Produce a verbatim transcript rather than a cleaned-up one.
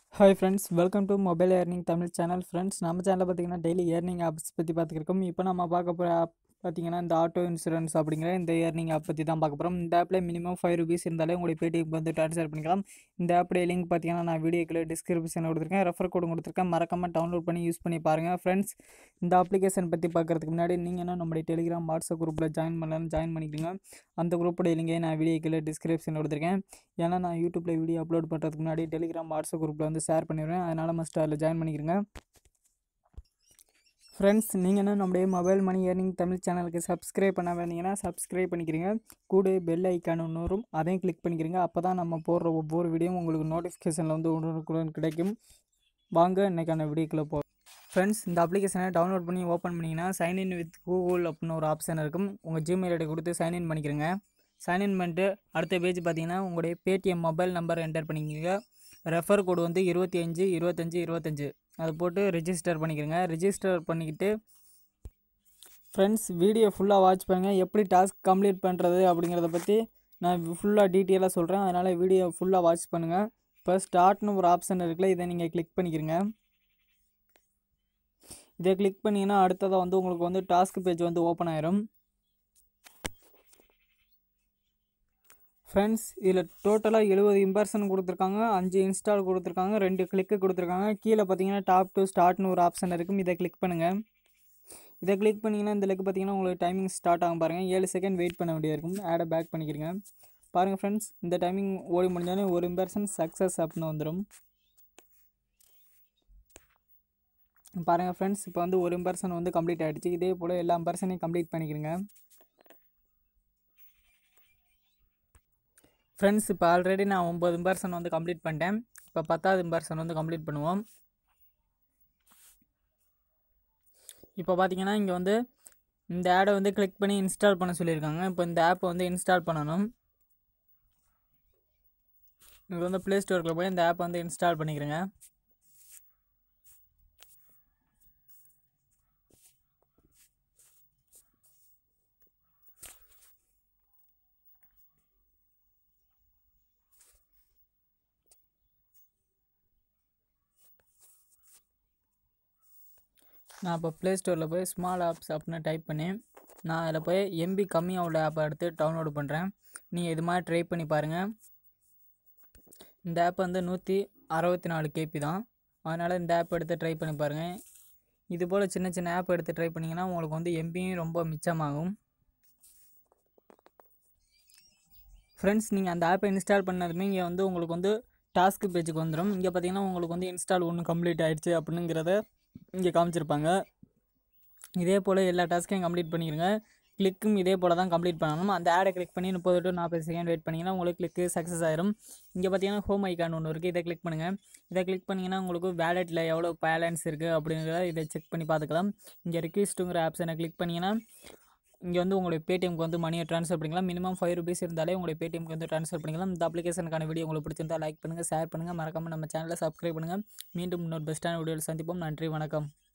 Hi friends, welcome to Mobile Earning Tamil channel. Friends, நம்ம சேனல்ல பார்த்தீங்கன்னா டெய்லி ஏர்னிங் ஆப்ஸ் பற்றி பார்த்துருக்கோம். இப்போ நம்ம பார்க்க போகிற ஆப் பார்த்தீங்கன்னா இந்த ஆட்டோ இன்சூரன்ஸ் அப்படிங்கிற இந்த ஏர்னிங் ஆப் பற்றி தான் பார்க்க போகிறோம். இந்த ஆப்பில் மினிமம் ஃபைவ் ருபீஸ் இருந்தாலே உங்களுடைய பேடிஎம்க்கு வந்து ட்ரான்ஸ்ஃபர் பண்ணிக்கலாம். இந்த ஆப்புடைய லிங்க் பார்த்தீங்கன்னா நான் வீடியோக்குள்ள டிஸ்கிரிப்ஷன் கொடுத்துருக்கேன், ரெஃபர் கோடு கொடுத்துருக்கேன். மறக்காமல் டவுன்லோட் பண்ணி யூஸ் பண்ணி பாருங்கள். ஃப்ரெண்ட்ஸ், இந்த அப்ளிகேஷன் பற்றி பார்க்குறதுக்கு முன்னாடி நீங்கள் என்ன நம்மளுடைய டெலிகிராம் வாட்ஸ்அப் குரூப்பில் ஜாயின் பண்ணலாம்னு ஜாயின் பண்ணிக்கோங்க. அந்த குரூப்போடைய லிங்கை நான் வீடியோக்குள்ள டிஸ்கிரிப்ஷன் கொடுத்துருக்கேன். ஏன்னா நான் யூடியூப்பில் வீடியோ அப்லோட் பண்ணுறதுக்கு முன்னாடி டெலிகிராம் வாட்ஸ்அப் குரூப்பில் வந்து ஷேர் பண்ணிடுவேன். அதனால் மஸ்ட் அதில் ஜாயின் பண்ணிக்கிறேங்க. ஃப்ரெண்ட்ஸ், நீங்கள் என்ன நம்முடைய மொபைல் மணி ஏர்னிங் தமிழ் சேனலுக்கு சப்ஸ்கிரைப் பண்ண வேண்டிங்கன்னா சப்ஸ்கிரைப் பண்ணிக்கிறீங்க. கூட பெல் ஐக்கான் ஒன்று வரும், அதையும் கிளிக் பண்ணிக்கிறீங்க. அப்போ தான் நம்ம போடுற ஒவ்வொரு வீடியோவும் உங்களுக்கு நோட்டிஃபிகேஷனில் வந்து உடனுக்குடன் கிடைக்கும். வாங்க இன்றைக்கான வீடியோக்குள்ளே போ. ஃப்ரெண்ட்ஸ், இந்த அப்ளிகேஷனை டவுன்லோட் பண்ணி ஓப்பன் பண்ணிங்கன்னா சைன்இன் வித் கூகுள் அப்படின்னு ஒரு ஆப்ஷன் இருக்கும். உங்கள் ஜிமெயில் ஐடி கொடுத்து சைன்இன் பண்ணிக்கிறீங்க. சைன்இன் பண்ணிட்டு அடுத்த பேஜ் பார்த்தீங்கன்னா உங்களுடைய பேடிஎம் மொபைல் நம்பர் என்டர் பண்ணிக்கிறீங்க. ரெஃபர் கோடு வந்து இருபத்தி அஞ்சு இருபத்தஞ்சி இருபத்தஞ்சி அதை போட்டு ரிஜிஸ்டர் பண்ணிக்கிறேங்க. ரிஜிஸ்டர் பண்ணிக்கிட்டு ஃப்ரெண்ட்ஸ், வீடியோ ஃபுல்லாக வாட்ச் பண்ணுங்கள். எப்படி டாஸ்க் கம்ப்ளீட் பண்ணுறது அப்படிங்கிறத பற்றி நான் ஃபுல்லாக டீட்டெயிலாக சொல்கிறேன். அதனால் வீடியோ ஃபுல்லாக வாட்ச் பண்ணுங்கள். இப்போ ஸ்டார்ட்னு ஒரு ஆப்ஷன் இருக்குல்ல, இதை நீங்கள் கிளிக் பண்ணிக்கிறீங்க. இதை கிளிக் பண்ணிங்கன்னா அடுத்ததாக வந்து உங்களுக்கு வந்து டாஸ்க் பேஜ் வந்து ஓப்பன் ஆயிரும். ஃப்ரெண்ட்ஸ், இதில் டோட்டலாக எழுபது இம்பர்ஷன் கொடுத்துருக்காங்க, அஞ்சு இன்ஸ்டால் கொடுத்துருக்காங்க, ரெண்டு கிளிக்கு கொடுத்துருக்காங்க. கீழே பார்த்தீங்கன்னா டாப் டு ஸ்டார்ட்னு ஒரு ஆப்ஷன் இருக்கும், இதை கிளிக் பண்ணுங்கள். இதை கிளிக் பண்ணிங்கன்னா இந்த லிங்க் பார்த்தீங்கன்னா உங்களுக்கு டைமிங் ஸ்டார்ட் ஆகும் பாருங்கள். ஏழு செகண்ட் வெயிட் பண்ண வேண்டியது இருக்கும். ஆடை பேக் பண்ணிக்கிறீங்க. பாருங்கள் ஃப்ரெண்ட்ஸ், இந்த டைமிங் ஓடி முடிஞ்சோடனே ஒரு இம்பர்ஷன் சக்ஸஸ் அப்படின்னு வந்துடும். பாருங்கள் ஃப்ரெண்ட்ஸ், இப்போ வந்து ஒரு இம்பர்ஷன் வந்து கம்ப்ளீட் ஆகிடுச்சு. இதே போல் எல்லா இம்பர்ஷனையும் கம்ப்ளீட் பண்ணிக்கிறீங்க. ஃப்ரெண்ட்ஸ், இப்போ ஆல்ரெடி நான் ஒம்பது இம்பர்ஷன் வந்து கம்ப்ளீட் பண்ணிட்டேன். இப்போ பத்தாவது இம்பர்ஷன் வந்து கம்ப்ளீட் பண்ணுவோம். இப்போ பார்த்தீங்கன்னா இங்கே வந்து இந்த ஆடை வந்து கிளிக் பண்ணி இன்ஸ்டால் பண்ண சொல்லியிருக்காங்க. இப்போ இந்த ஆப்பை வந்து இன்ஸ்டால் பண்ணணும். இது வந்து ப்ளே ஸ்டோரில் போய் இந்த ஆப்பை வந்து இன்ஸ்டால் பண்ணிக்கிறேங்க. நான் இப்போ ப்ளே ஸ்டோரில் போய் ஸ்மால் ஆப்ஸ் அப்படின்னு டைப் பண்ணி நான் அதில் போய் எம்பி கம்மியாக உள்ள ஆப்பை எடுத்து டவுன்லோடு பண்ணுறேன். நீங்கள் இது மாதிரி ட்ரை பண்ணி பாருங்கள். இந்த ஆப் வந்து நூற்றி அறுபத்தி நாலு கேபி தான். அதனால் இந்த ஆப் எடுத்து ட்ரை பண்ணி பாருங்கள். இது போல் சின்ன சின்ன ஆப் எடுத்து ட்ரை பண்ணிங்கன்னா உங்களுக்கு வந்து எம்பியும் ரொம்ப மிச்சமாகும். ஃப்ரெண்ட்ஸ், நீங்கள் அந்த ஆப்பை இன்ஸ்டால் பண்ணதுமே இங்கே வந்து உங்களுக்கு வந்து டாஸ்க் பேஜுக்கு வந்துடும். இங்கே பார்த்தீங்கன்னா உங்களுக்கு வந்து இன்ஸ்டால் ஒன்று கம்ப்ளீட் ஆகிடுச்சு அப்படிங்கிறத இங்கே காமிச்சிருப்பாங்க. இதே போல் எல்லா டாஸ்க்கையும் கம்ப்ளீட் பண்ணிடுங்க. கிளிக்கும் இதே போல் தான் கம்ப்ளீட் பண்ணணும். அந்த ஆடை கிளிக் பண்ணி முப்பது டு நாற்பது செகண்ட் வெயிட் பண்ணிங்கன்னா உங்களுக்கு கிளிக்கு சக்ஸஸ் ஆயிரும். இங்கே பார்த்தீங்கன்னா ஹோம் ஐக்கான் ஒன்று இருக்குது, இதை கிளிக் பண்ணுங்கள். இதை கிளிக் பண்ணிங்கன்னா உங்களுக்கு வேலெட்டில் எவ்வளோ பேலன்ஸ் இருக்குது அப்படிங்கிறத இதை செக் பண்ணி பார்த்துக்கலாம். இங்கே ரிக்வெஸ்ட்டுங்கிற ஆப்ஷனை கிளிக் பண்ணிங்கன்னா இங்கே வந்து உங்களுடைய பேடிஎம்க்கு வந்து மணியை ட்ரான்ஸ்ஃபர் பண்ணிக்கலாம். மினிமம் ஃபைவ் ருபீஸ் இருந்தாலே உங்களுடைய பேடிஎம்க்கு வந்து ட்ரான்ஸ்ஃபர் பண்ணிக்கலாம். இந்த அப்ளிகேஷனுக்கான வீடியோ உங்களுக்கு பிடிச்சிருந்தால் லைக் பண்ணுங்கள், ஷேர் பண்ணுங்கள், மறக்காமல் நம்ம சேனலை சப்ஸ்கிரைப் பண்ணுங்கள். மீண்டும் இன்னொரு பெஸ்ட்டான வீடியோவில் சந்திப்போம். நன்றி, வணக்கம்.